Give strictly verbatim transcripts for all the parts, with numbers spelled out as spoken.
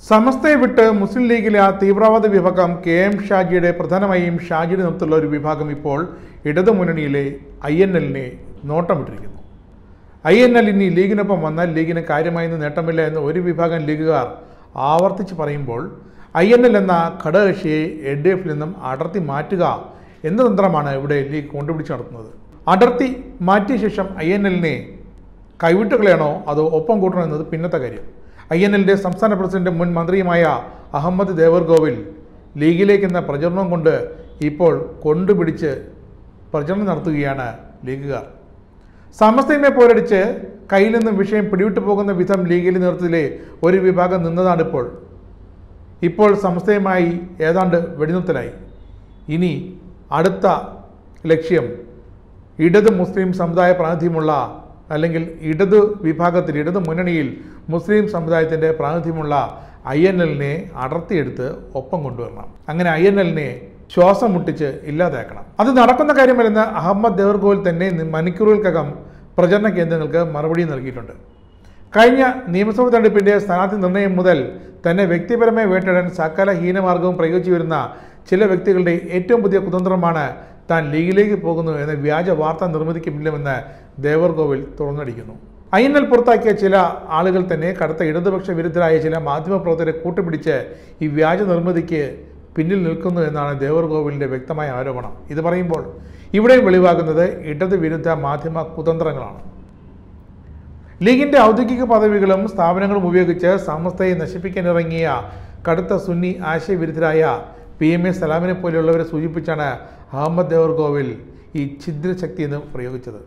സമസ്തയെ വിട്ട് മുസ്ലിം ലീഗിലെ ആ തീവ്രവാദ വിഭാഗം കെ എം ഷാജിയുടെ പ്രധാനമായും ഷാജിയുടെ നേതൃത്വമുള്ള ഒരു വിഭാഗം ഇപ്പോൾ ഇടതുമുന്നണിയിലെ ഐ എൻ എല്ലിനെ നോട്ടമിട്ടിരിക്കുന്നു. ഐ എൻ എൽ ഇനി ലീഗിനൊപ്പം വന്നാൽ ലീഗിന് കാര്യമായൊന്നും നേട്ടമില്ല എന്ന് ഒരു വിഭാഗം ലീഗുകാർ ആവർത്തിച്ച് പറയുമ്പോൾ ഐ എൻ എൽ എന്ന ഘടകകക്ഷിയെ എൽ ഡി എഫിൽ നിന്നും അടർത്തി മാറ്റുക എന്ന തന്ത്രമാണ് ഇവിടെ ലീഗ് കൊണ്ടുപിടിച്ച് നടത്തുന്നത്. അടർത്തി മാറ്റിയ ശേഷം ഐ എൻ എല്ലിനെ കൈവിട്ടുകളയാണോ അതോ ഒപ്പം കൂട്ടണോ എന്നത് പിന്നത്തെ കാര്യം. ഐ എൻ എല്ലിൻ്റെ സംസ്ഥാന പ്രസിഡന്റ് മുൻ മന്ത്രിയുമായ അഹമ്മദ് ദേവർകോവിൽ ലീഗിലേക്കെന്ന പ്രചരണം കൊണ്ട് ഇപ്പോൾ കൊണ്ടുപിടിച്ച് പ്രചരണം നടത്തുകയാണ് ലീഗുകാർ. സമസ്തയെ പോരടിച്ച് കയ്യിൽ നിന്നും വിഷയം പിടിവിട്ടു പോകുന്ന വിധം ലീഗിലെ നേതൃത്വത്തിലെ ഒരു വിഭാഗം നിന്നതാണിപ്പോൾ. ഇപ്പോൾ സമസ്തയുമായി ഏതാണ്ട് വെടിനിർത്തലായി. ഇനി അടുത്ത ലക്ഷ്യം ഇടത് മുസ്ലിം സമുദായ പ്രാതിനിധ്യമുള്ള അല്ലെങ്കിൽ ഇടത് വിഭാഗത്തിൽ ഇടത് മുന്നണിയിൽ മുസ്ലിം സമുദായത്തിൻ്റെ പ്രാതിനിധ്യമുള്ള ഐ എൻ എല്ലിനെ അടർത്തിയെടുത്ത് ഒപ്പം കൊണ്ടുവരണം. അങ്ങനെ ഐ എൻ എല്ലിനെ ശ്വാസം മുട്ടിച്ച് ഇല്ലാതാക്കണം. അത് നടക്കുന്ന കാര്യമല്ലെന്ന് അഹമ്മദ് ദേവർകോവിൽ തന്നെ മണിക്കൂറുകൾക്കകം പ്രചരണ കേന്ദ്രങ്ങൾക്ക് മറുപടി നൽകിയിട്ടുണ്ട്. കഴിഞ്ഞ നിയമസഭാ തെരഞ്ഞെടുപ്പിൻ്റെ സ്ഥാനാർത്ഥി നിർണയം മുതൽ തന്നെ വ്യക്തിപരമായി വേട്ടയിടാൻ സകല ഹീനമാർഗവും പ്രയോഗിച്ചു വരുന്ന ചില വ്യക്തികളുടെ ഏറ്റവും പുതിയ കുതന്ത്രമാണ് താൻ ലീഗിലേക്ക് പോകുന്നു എന്ന വ്യാജ വാർത്താ നിർമ്മിതിക്കുമില്ലെന്ന് ദേവർകോവിൽ തുറന്നടിക്കുന്നു. ഐ എൻ എൽ പുറത്താക്കിയ ചില ആളുകൾ തന്നെ കടുത്ത ഇടതുപക്ഷ വിരുദ്ധരായ ചില മാധ്യമപ്രവർത്തകരെ കൂട്ടുപിടിച്ച് ഈ വ്യാജ നിർമ്മിതിക്ക് പിന്നിൽ നിൽക്കുന്നു എന്നാണ് ദേവർകോവിലിൻ്റെ വ്യക്തമായ ആരോപണം. ഇത് പറയുമ്പോൾ ഇവിടെയും വെളിവാകുന്നത് ഇടത് വിരുദ്ധ മാധ്യമ കുതന്ത്രങ്ങളാണ്. ലീഗിൻ്റെ ഔദ്യോഗിക പദവികളും സ്ഥാപനങ്ങളും ഉപയോഗിച്ച് സമസ്തയെ നശിപ്പിക്കാനിറങ്ങിയ കടുത്ത സുന്നി ആശയവിരുദ്ധരായ പി എം എ സലാമിനെ പോലെയുള്ളവരെ സൂചിപ്പിച്ചാണ് അഹമ്മദ് ദേവർകോവിൽ ഈ ഛിദ്രശക്തി എന്ന് പ്രയോഗിച്ചത്.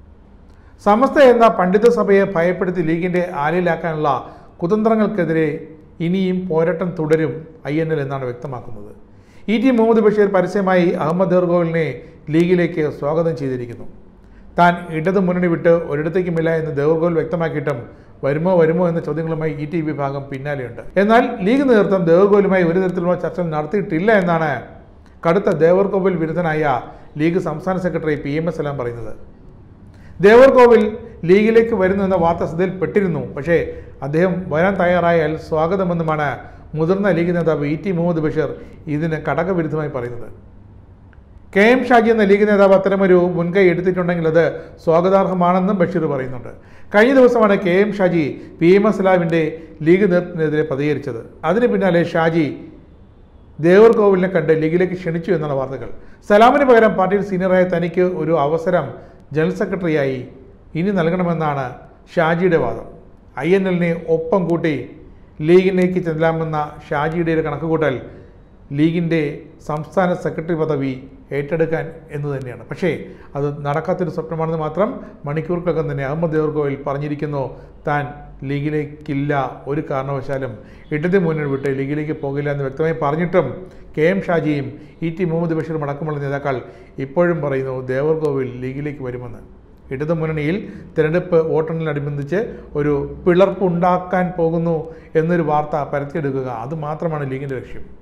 സമസ്ത എന്ന പണ്ഡിത സഭയെ ഭയപ്പെടുത്തി ലീഗിൻ്റെ ആലയിലാക്കാനുള്ള കുതന്ത്രങ്ങൾക്കെതിരെ ഇനിയും പോരാട്ടം തുടരും ഐ എൻ എൽ എന്നാണ് വ്യക്തമാക്കുന്നത്. ഇ ടി മുഹമ്മദ് ബഷീർ പരസ്യമായി അഹമ്മദ് ദേവർകോവിലിനെ ലീഗിലേക്ക് സ്വാഗതം ചെയ്തിരിക്കുന്നു. താൻ ഇടത് മുന്നണി വിട്ട് ഒരിടത്തേക്കുമില്ല എന്ന് ദേവർകോവിൽ വ്യക്തമാക്കിയിട്ടും വരുമോ വരുമോ എന്ന ചോദ്യങ്ങളുമായി ഇ ടി വിഭാഗം പിന്നാലെയുണ്ട്. എന്നാൽ ലീഗ് നേതൃത്വം ദേവർകോവിലുമായി ഒരു തരത്തിലുള്ള ചർച്ച നടത്തിയിട്ടില്ല എന്നാണ് കടുത്ത ദേവർകോവിൽ വിരുദ്ധനായ ലീഗ് സംസ്ഥാന secretary P M A Salam പറയുന്നത്. ദേവർകോവിൽ ലീഗിലേക്ക് വരുന്നു എന്ന വാർത്ത ശ്രദ്ധയിൽപ്പെട്ടിരുന്നു. പക്ഷേ അദ്ദേഹം വരാൻ തയ്യാറായാൽ സ്വാഗതമെന്നുമാണ് മുതിർന്ന ലീഗ് നേതാവ് ഇ ടി മുഹമ്മദ് ബഷീർ ഇതിന് കടകവിരുദ്ധമായി പറയുന്നത്. കെ എം ഷാജി എന്ന ലീഗ് നേതാവ് അത്തരമൊരു മുൻകൈ എടുത്തിട്ടുണ്ടെങ്കിൽ അത് സ്വാഗതാർഹമാണെന്നും ബഷീർ പറയുന്നുണ്ട്. കഴിഞ്ഞ ദിവസമാണ് K M Shaji P M A സലാമിൻ്റെ ലീഗ് നേതൃത്വത്തിനെതിരെ പ്രതികരിച്ചത്. അതിന് പിന്നാലെ ഷാജി ദേവർകോവിലിനെ കണ്ട് ലീഗിലേക്ക് ക്ഷണിച്ചു എന്നാണ് വാർത്തകൾ. സലാമിന് പകരം പാർട്ടിയിൽ സീനിയറായ തനിക്ക് ഒരു അവസരം ജനറൽ സെക്രട്ടറിയായി ഇനി നൽകണമെന്നാണ് ഷാജിയുടെ വാദം. ഐ എൻ എല്ലിനെ ഒപ്പം കൂട്ടി ലീഗിലേക്ക് ചെല്ലാമെന്ന ഷാജിയുടെ ഒരു കണക്കുകൂട്ടൽ ലീഗിൻ്റെ സംസ്ഥാന സെക്രട്ടറി പദവി ഏറ്റെടുക്കാൻ എന്ന് തന്നെയാണ്. പക്ഷേ അത് നടക്കാത്തൊരു സ്വപ്നമാണെന്ന് മാത്രം മണിക്കൂറുകൾക്കകം തന്നെ അഹമ്മദ് ദേവർകോവിൽ പറഞ്ഞിരിക്കുന്നു. താൻ ലീഗിലേക്കില്ല, ഒരു കാരണവശാലും ഇടത് മുന്നണി വിട്ട് ലീഗിലേക്ക് പോകില്ല എന്ന് വ്യക്തമായി പറഞ്ഞിട്ടും കെ എം ഷാജിയും ഇ ടി മുഹമ്മദ് ബഷീറും അടക്കമുള്ള നേതാക്കൾ ഇപ്പോഴും പറയുന്നു ദേവർകോവിൽ ലീഗിലേക്ക് വരുമെന്ന്. ഇടതു മുന്നണിയിൽ തിരഞ്ഞെടുപ്പ് വോട്ടെണ്ണലിനനുബന്ധിച്ച് ഒരു പിളർപ്പ് ഉണ്ടാക്കാൻ പോകുന്നു എന്നൊരു വാർത്ത പരത്തിയെടുക്കുക, അത് മാത്രമാണ് ലീഗിൻ്റെ ലക്ഷ്യം.